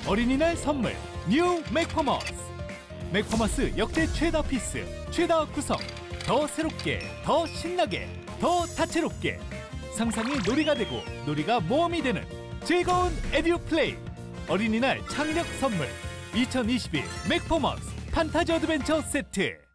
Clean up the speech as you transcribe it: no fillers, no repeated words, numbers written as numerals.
어린이날 선물 뉴 맥퍼머스. 맥퍼머스 역대 최다 피스, 최다 구성. 더 새롭게, 더 신나게, 더 다채롭게. 상상이 놀이가 되고 놀이가 모험이 되는 즐거운 에듀 플레이. 어린이날 창의력 선물 2021 맥퍼머스 판타지 어드벤처 세트.